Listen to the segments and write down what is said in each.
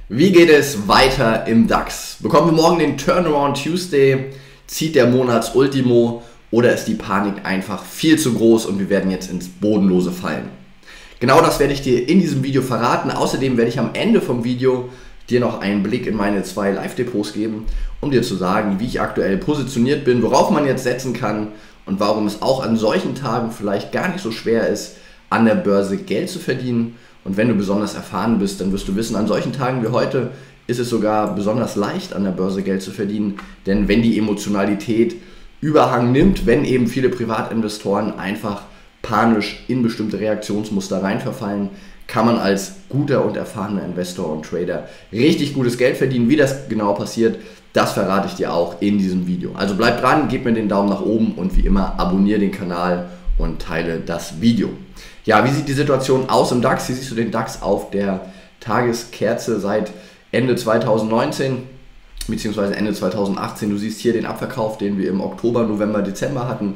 Wie geht es weiter im DAX? Bekommen wir morgen den Turnaround Tuesday? Zieht der Monatsultimo oder ist die Panik einfach viel zu groß und wir werden jetzt ins Bodenlose fallen? Genau das werde ich dir in diesem Video verraten. Außerdem werde ich am Ende vom Video dir noch einen Blick in meine 2 Live-Depots geben, um dir zu sagen, wie ich aktuell positioniert bin, worauf man jetzt setzen kann und warum es auch an solchen Tagen vielleicht gar nicht so schwer ist, an der Börse Geld zu verdienen. Und wenn du besonders erfahren bist, dann wirst du wissen, an solchen Tagen wie heute ist es sogar besonders leicht, an der Börse Geld zu verdienen. Denn wenn die Emotionalität Überhang nimmt, wenn eben viele Privatinvestoren einfach panisch in bestimmte Reaktionsmuster reinverfallen, kann man als guter und erfahrener Investor und Trader richtig gutes Geld verdienen. Wie das genau passiert, das verrate ich dir auch in diesem Video. Also bleib dran, gib mir den Daumen nach oben und wie immer abonniere den Kanal und teile das Video. Ja, wie sieht die Situation aus im DAX? Hier siehst du den DAX auf der Tageskerze seit Ende 2019 bzw. Ende 2018. Du siehst hier den Abverkauf, den wir im Oktober, November, Dezember hatten.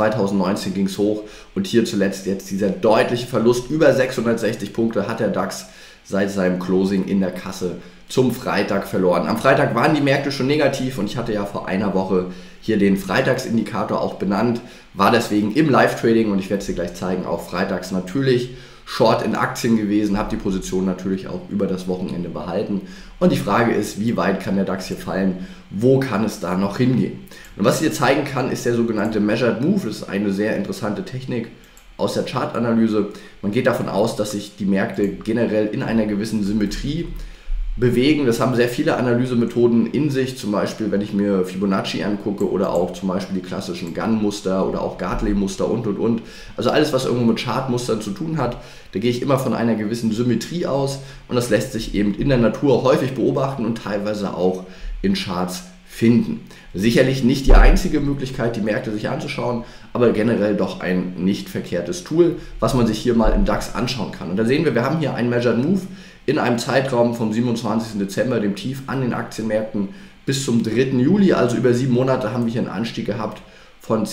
2019 ging es hoch und hier zuletzt jetzt dieser deutliche Verlust. Über 660 Punkte hat der DAX seit seinem Closing in der Kasse zum Freitag verloren. Am Freitag waren die Märkte schon negativ und ich hatte ja vor einer Woche hier den Freitagsindikator auch benannt, war deswegen im Live-Trading und ich werde es dir gleich zeigen, auch freitags natürlich Short in Aktien gewesen, habe die Position natürlich auch über das Wochenende behalten und die Frage ist, wie weit kann der DAX hier fallen, wo kann es da noch hingehen? Und was ich dir zeigen kann, ist der sogenannte Measured Move, das ist eine sehr interessante Technik aus der Chartanalyse. Man geht davon aus, dass sich die Märkte generell in einer gewissen Symmetrie bewegen. Das haben sehr viele Analysemethoden in sich, zum Beispiel wenn ich mir Fibonacci angucke oder auch zum Beispiel die klassischen Gann-Muster oder auch Gartley-Muster und. Also alles, was irgendwo mit Chartmustern zu tun hat, da gehe ich immer von einer gewissen Symmetrie aus und das lässt sich eben in der Natur häufig beobachten und teilweise auch in Charts finden. Sicherlich nicht die einzige Möglichkeit, die Märkte sich anzuschauen, aber generell doch ein nicht verkehrtes Tool, was man sich hier mal im DAX anschauen kann. Und da sehen wir haben hier einen Measured Move in einem Zeitraum vom 27. Dezember, dem Tief an den Aktienmärkten, bis zum 3. Juli, also über 7 Monate, haben wir hier einen Anstieg gehabt von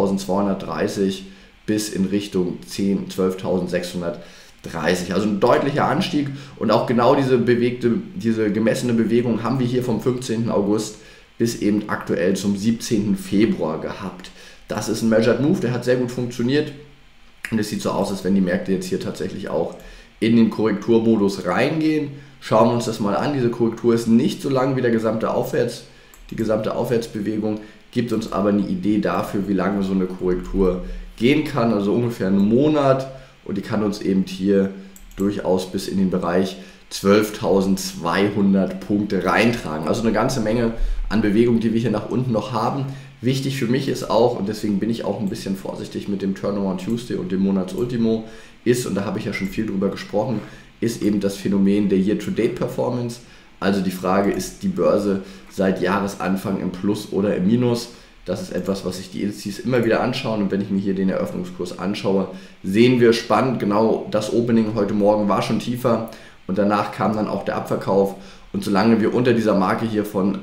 10.230 bis in Richtung 12.630. Also ein deutlicher Anstieg und auch genau diese gemessene Bewegung haben wir hier vom 15. August bis eben aktuell zum 17. Februar gehabt. Das ist ein Measured Move, der hat sehr gut funktioniert und es sieht so aus, als wenn die Märkte jetzt hier tatsächlich auch in den Korrekturmodus reingehen. Schauen wir uns das mal an. Diese Korrektur ist nicht so lang wie die gesamte Aufwärtsbewegung, gibt uns aber eine Idee dafür, wie lange so eine Korrektur gehen kann, also ungefähr einen Monat und die kann uns eben hier durchaus bis in den Bereich 12.200 Punkte reintragen. Also eine ganze Menge an Bewegung, die wir hier nach unten noch haben. Wichtig für mich ist auch, und deswegen bin ich auch ein bisschen vorsichtig mit dem Turnaround Tuesday und dem Monatsultimo, ist, und da habe ich ja schon viel drüber gesprochen, ist eben das Phänomen der Year-to-Date-Performance. Also die Frage, ist die Börse seit Jahresanfang im Plus oder im Minus? Das ist etwas, was sich die Indizes immer wieder anschauen und wenn ich mir hier den Eröffnungskurs anschaue, sehen wir spannend, genau das Opening heute Morgen war schon tiefer und danach kam dann auch der Abverkauf und solange wir unter dieser Marke hier von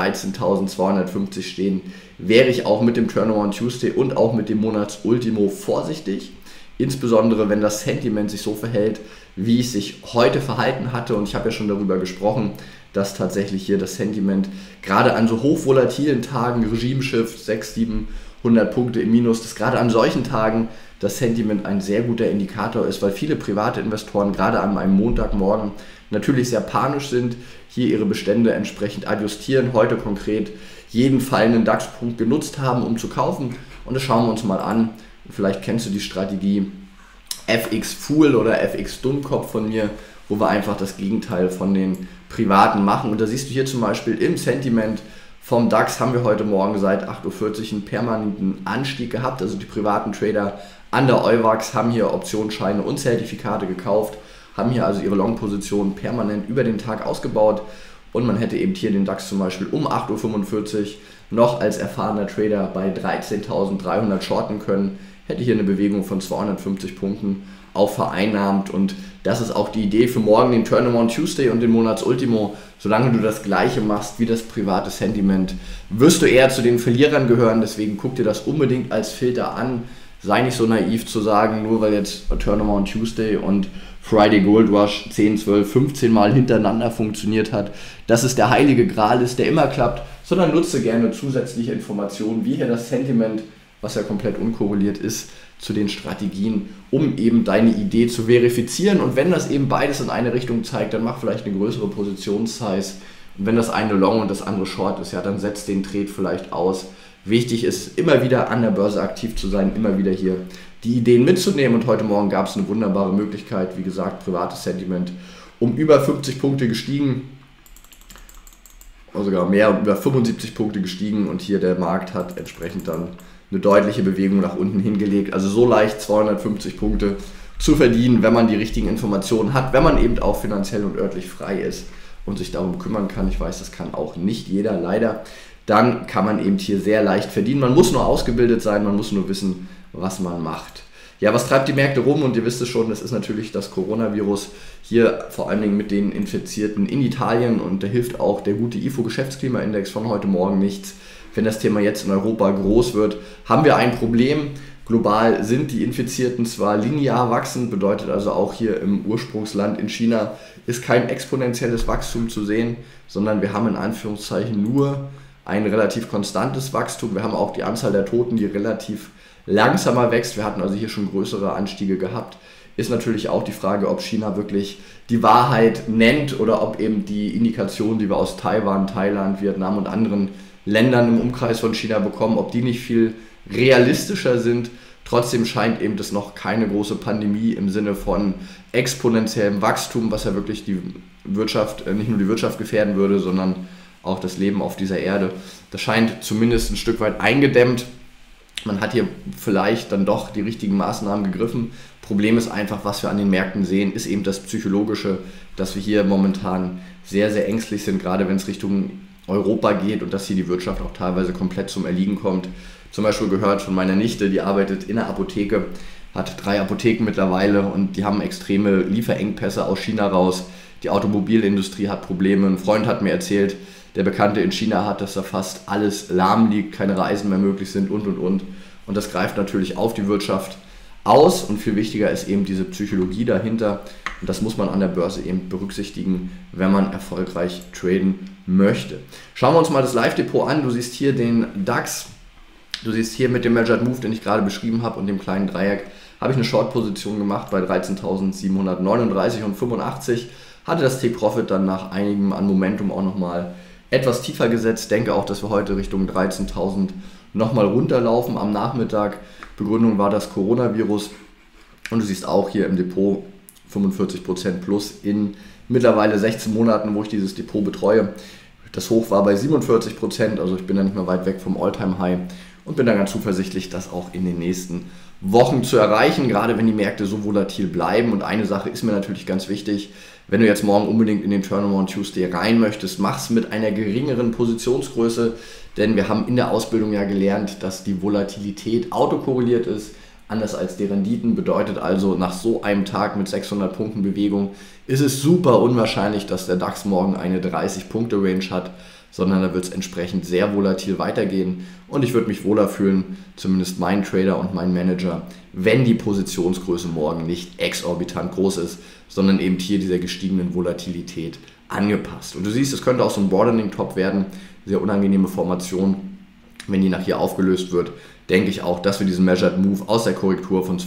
13.250 stehen, wäre ich auch mit dem Turnaround Tuesday und auch mit dem Monatsultimo vorsichtig. Insbesondere wenn das Sentiment sich so verhält, wie es sich heute verhalten hatte. Und ich habe ja schon darüber gesprochen, dass tatsächlich hier das Sentiment gerade an so hochvolatilen Tagen, Regime-Shift, 600, 700 Punkte im Minus, dass gerade an solchen Tagen das Sentiment ein sehr guter Indikator ist, weil viele private Investoren gerade an einem Montagmorgen natürlich sehr panisch sind, hier ihre Bestände entsprechend adjustieren, heute konkret jeden fallenden DAX-Punkt genutzt haben, um zu kaufen. Und das schauen wir uns mal an. Vielleicht kennst du die Strategie FX Fool oder FX Dummkopf von mir, wo wir einfach das Gegenteil von den Privaten machen. Und da siehst du hier zum Beispiel im Sentiment vom DAX haben wir heute Morgen seit 8.40 Uhr einen permanenten Anstieg gehabt. Also die privaten Trader an der Euwax haben hier Optionsscheine und Zertifikate gekauft, haben hier also ihre Long-Positionen permanent über den Tag ausgebaut. Und man hätte eben hier den DAX zum Beispiel um 8.45 Uhr noch als erfahrener Trader bei 13.300 shorten können, hätte hier eine Bewegung von 250 Punkten auch vereinnahmt und das ist auch die Idee für morgen, den Turnaround Tuesday und den Monatsultimo. Solange du das gleiche machst wie das private Sentiment, wirst du eher zu den Verlierern gehören, deswegen guck dir das unbedingt als Filter an. Sei nicht so naiv zu sagen, nur weil jetzt Turnaround Tuesday und Friday Gold Rush 10, 12, 15 Mal hintereinander funktioniert hat, dass es der heilige Gral ist, der immer klappt, sondern nutze gerne zusätzliche Informationen, wie hier das Sentiment, was ja komplett unkorreliert ist, zu den Strategien, um eben deine Idee zu verifizieren. Und wenn das eben beides in eine Richtung zeigt, dann mach vielleicht eine größere Positionssize. Und wenn das eine Long und das andere Short ist, ja, dann setz den Trade vielleicht aus. Wichtig ist, immer wieder an der Börse aktiv zu sein, immer wieder hier die Ideen mitzunehmen. Und heute Morgen gab es eine wunderbare Möglichkeit, wie gesagt, privates Sentiment, um über 50 Punkte gestiegen, oder sogar mehr, über 75 Punkte gestiegen. Und hier der Markt hat entsprechend dann eine deutliche Bewegung nach unten hingelegt. Also so leicht 250 Punkte zu verdienen, wenn man die richtigen Informationen hat, wenn man eben auch finanziell und örtlich frei ist und sich darum kümmern kann. Ich weiß, das kann auch nicht jeder, leider. Dann kann man eben hier sehr leicht verdienen. Man muss nur ausgebildet sein, man muss nur wissen, was man macht. Ja, was treibt die Märkte rum? Und ihr wisst es schon, das ist natürlich das Coronavirus. Hier vor allen Dingen mit den Infizierten in Italien. Und da hilft auch der gute IFO-Geschäftsklimaindex von heute Morgen nichts. Wenn das Thema jetzt in Europa groß wird, haben wir ein Problem. Global sind die Infizierten zwar linear wachsend, bedeutet also auch hier im Ursprungsland in China ist kein exponentielles Wachstum zu sehen, sondern wir haben in Anführungszeichen nur ein relativ konstantes Wachstum. Wir haben auch die Anzahl der Toten, die relativ langsamer wächst. Wir hatten also hier schon größere Anstiege gehabt. Ist natürlich auch die Frage, ob China wirklich die Wahrheit nennt oder ob eben die Indikationen, die wir aus Taiwan, Thailand, Vietnam und anderen Ländern im Umkreis von China bekommen, ob die nicht viel realistischer sind. Trotzdem scheint eben das noch keine große Pandemie im Sinne von exponentiellem Wachstum, was ja wirklich die Wirtschaft, nicht nur die Wirtschaft gefährden würde, sondern auch das Leben auf dieser Erde. Das scheint zumindest ein Stück weit eingedämmt. Man hat hier vielleicht dann doch die richtigen Maßnahmen gegriffen. Problem ist einfach, was wir an den Märkten sehen, ist eben das Psychologische, dass wir hier momentan sehr, sehr ängstlich sind, gerade wenn es Richtung Europa geht und dass hier die Wirtschaft auch teilweise komplett zum Erliegen kommt. Zum Beispiel gehört von meiner Nichte, die arbeitet in der Apotheke, hat 3 Apotheken mittlerweile und die haben extreme Lieferengpässe aus China raus. Die Automobilindustrie hat Probleme. Ein Freund hat mir erzählt, der Bekannte in China hat, dass da fast alles lahm liegt, keine Reisen mehr möglich sind und. Und das greift natürlich auf die Wirtschaft aus und viel wichtiger ist eben diese Psychologie dahinter. Und das muss man an der Börse eben berücksichtigen, wenn man erfolgreich traden möchte. Schauen wir uns mal das Live-Depot an. Du siehst hier den DAX. Du siehst hier mit dem Measured Move, den ich gerade beschrieben habe und dem kleinen Dreieck, habe ich eine Short-Position gemacht bei 13.739 und 85. Hatte das Take-Profit dann nach einigem an Momentum auch nochmal etwas tiefer gesetzt. Denke auch, dass wir heute Richtung 13.000 nochmal runterlaufen am Nachmittag. Begründung war das Coronavirus. Und du siehst auch hier im Depot 45% plus in mittlerweile 16 Monaten, wo ich dieses Depot betreue. Das Hoch war bei 47%, also ich bin da nicht mehr weit weg vom All-Time-High und bin da ganz zuversichtlich, das auch in den nächsten Wochen zu erreichen, gerade wenn die Märkte so volatil bleiben. Und eine Sache ist mir natürlich ganz wichtig, wenn du jetzt morgen unbedingt in den Turnaround Tuesday rein möchtest, mach's mit einer geringeren Positionsgröße, denn wir haben in der Ausbildung ja gelernt, dass die Volatilität autokorreliert ist, anders als die Renditen, bedeutet also nach so einem Tag mit 600 Punkten Bewegung ist es super unwahrscheinlich, dass der DAX morgen eine 30-Punkte-Range hat, sondern da wird es entsprechend sehr volatil weitergehen und ich würde mich wohler fühlen, zumindest mein Trader und mein Manager, wenn die Positionsgröße morgen nicht exorbitant groß ist, sondern eben hier dieser gestiegenen Volatilität angepasst. Und du siehst, es könnte auch so ein Broadening-Top werden, sehr unangenehme Formation, wenn die nach hier aufgelöst wird, denke ich auch, dass wir diesen Measured Move aus der Korrektur von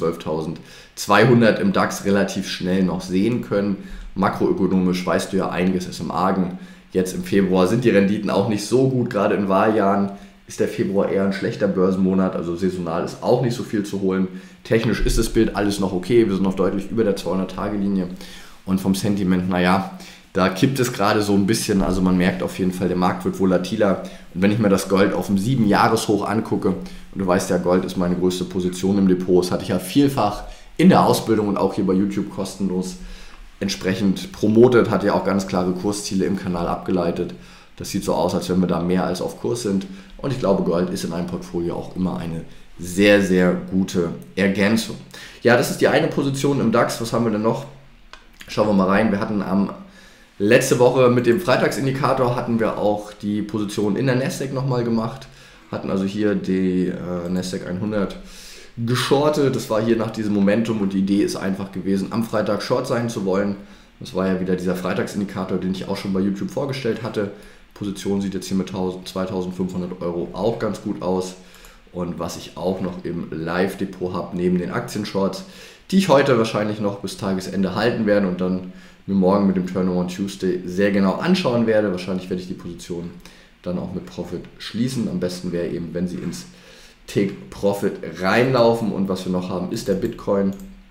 12.200 im DAX relativ schnell noch sehen können. Makroökonomisch weißt du ja, einiges ist im Argen. Jetzt im Februar sind die Renditen auch nicht so gut, gerade in Wahljahren ist der Februar eher ein schlechter Börsenmonat, also saisonal ist auch nicht so viel zu holen. Technisch ist das Bild alles noch okay, wir sind noch deutlich über der 200-Tage-Linie und vom Sentiment, naja, da kippt es gerade so ein bisschen, also man merkt auf jeden Fall, der Markt wird volatiler. Und wenn ich mir das Gold auf dem 7-Jahres-Hoch angucke, und du weißt ja, Gold ist meine größte Position im Depot, das hatte ich ja vielfach in der Ausbildung und auch hier bei YouTube kostenlos entsprechend promotet, hat ja auch ganz klare Kursziele im Kanal abgeleitet. Das sieht so aus, als wenn wir da mehr als auf Kurs sind. Und ich glaube, Gold ist in einem Portfolio auch immer eine sehr, sehr gute Ergänzung. Ja, das ist die eine Position im DAX. Was haben wir denn noch? Schauen wir mal rein. Wir hatten letzte Woche mit dem Freitagsindikator hatten wir auch die Position in der Nasdaq nochmal gemacht. Hatten also hier die Nasdaq 100 geschortet. Das war hier nach diesem Momentum und die Idee ist einfach gewesen, am Freitag Short sein zu wollen. Das war ja wieder dieser Freitagsindikator, den ich auch schon bei YouTube vorgestellt hatte. Position sieht jetzt hier mit 2.500 Euro auch ganz gut aus. Und was ich auch noch im Live-Depot habe, neben den Aktienshorts, die ich heute wahrscheinlich noch bis Tagesende halten werde und dann mir morgen mit dem Turnaround Tuesday sehr genau anschauen werde. Wahrscheinlich werde ich die Position dann auch mit Profit schließen. Am besten wäre eben, wenn sie ins Take Profit reinlaufen. Und was wir noch haben, ist der Bitcoin.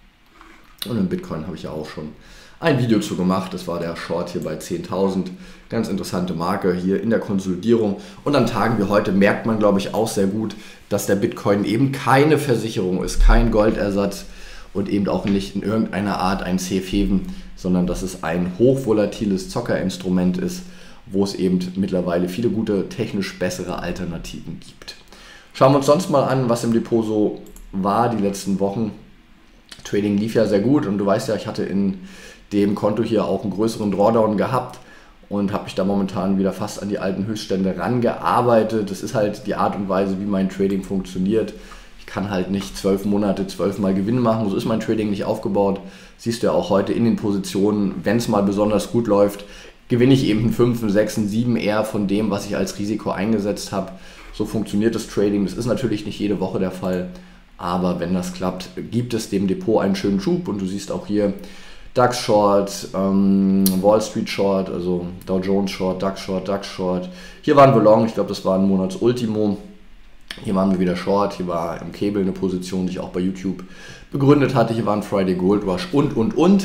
Und im Bitcoin habe ich ja auch schon ein Video zu gemacht. Das war der Short hier bei 10.000. Ganz interessante Marke hier in der Konsolidierung. Und an Tagen wie heute merkt man, glaube ich, auch sehr gut, dass der Bitcoin eben keine Versicherung ist, kein Goldersatz und eben auch nicht in irgendeiner Art ein Safe Haven, sondern dass es ein hochvolatiles Zockerinstrument ist, wo es eben mittlerweile viele gute, technisch bessere Alternativen gibt. Schauen wir uns sonst mal an, was im Depot so war die letzten Wochen. Trading lief ja sehr gut und du weißt ja, ich hatte in dem Konto hier auch einen größeren Drawdown gehabt und habe mich da momentan wieder fast an die alten Höchststände rangearbeitet. Das ist halt die Art und Weise, wie mein Trading funktioniert. Ich kann halt nicht 12 Monate 12 Mal Gewinn machen, so ist mein Trading nicht aufgebaut. Siehst du ja auch heute in den Positionen, wenn es mal besonders gut läuft, gewinne ich eben einen 5, einen 6, einen 7 eher von dem, was ich als Risiko eingesetzt habe. So funktioniert das Trading. Das ist natürlich nicht jede Woche der Fall, aber wenn das klappt, gibt es dem Depot einen schönen Schub und du siehst auch hier DAX Short, Wall Street Short, also Dow Jones Short, DAX Short. Hier waren wir Long, ich glaube das war ein Monatsultimo. Hier waren wir wieder Short, hier war im Cable eine Position, die ich auch bei YouTube begründet hatte. Hier war ein Friday Gold Rush und.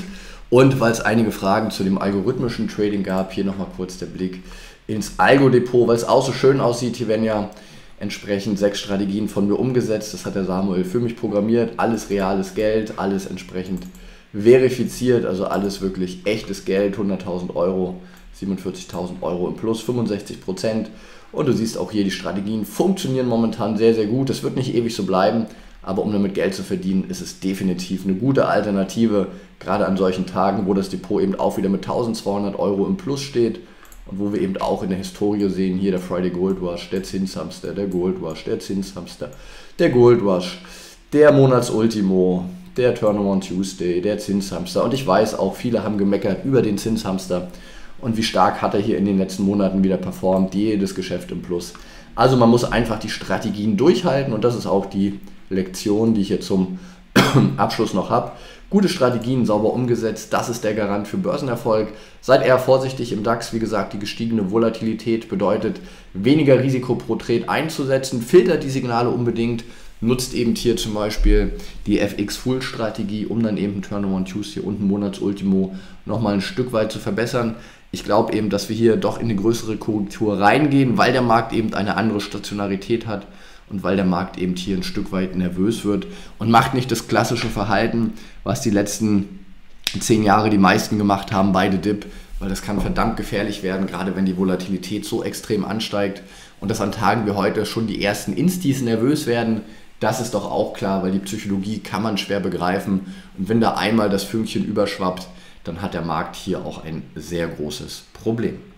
Und weil es einige Fragen zu dem algorithmischen Trading gab, hier nochmal kurz der Blick ins Algo-Depot, weil es auch so schön aussieht. Hier werden ja entsprechend 6 Strategien von mir umgesetzt. Das hat der Samuel für mich programmiert. Alles reales Geld, alles entsprechend verifiziert, also alles wirklich echtes Geld, 100.000 Euro, 47.000 Euro im Plus, 65%. Und du siehst auch hier, die Strategien funktionieren momentan sehr, sehr gut. Das wird nicht ewig so bleiben, aber um damit Geld zu verdienen, ist es definitiv eine gute Alternative, gerade an solchen Tagen, wo das Depot eben auch wieder mit 1.200 Euro im Plus steht und wo wir eben auch in der Historie sehen, hier der Friday Gold Rush, der Zinshamster, der Gold Rush, der Zinshamster, der Gold Rush, der Monatsultimo, der Turnaround Tuesday, der Zinshamster. Und ich weiß auch, viele haben gemeckert über den Zinshamster und wie stark hat er hier in den letzten Monaten wieder performt, jedes Geschäft im Plus. Also man muss einfach die Strategien durchhalten und das ist auch die Lektion, die ich hier zum Abschluss noch habe. Gute Strategien, sauber umgesetzt, das ist der Garant für Börsenerfolg. Seid eher vorsichtig im DAX, wie gesagt, die gestiegene Volatilität bedeutet, weniger Risiko pro Trade einzusetzen, filtert die Signale unbedingt, nutzt eben hier zum Beispiel die FX-Full-Strategie, um dann eben Turnaround Tuesday und ein Monatsultimo nochmal ein Stück weit zu verbessern. Ich glaube eben, dass wir hier doch in eine größere Korrektur reingehen, weil der Markt eben eine andere Stationarität hat und weil der Markt eben hier ein Stück weit nervös wird und macht nicht das klassische Verhalten, was die letzten 10 Jahre die meisten gemacht haben, beide Dip, weil das kann verdammt gefährlich werden, gerade wenn die Volatilität so extrem ansteigt und dass an Tagen wie heute schon die ersten Instis nervös werden. Das ist doch auch klar, weil die Psychologie kann man schwer begreifen und wenn da einmal das Fünkchen überschwappt, dann hat der Markt hier auch ein sehr großes Problem.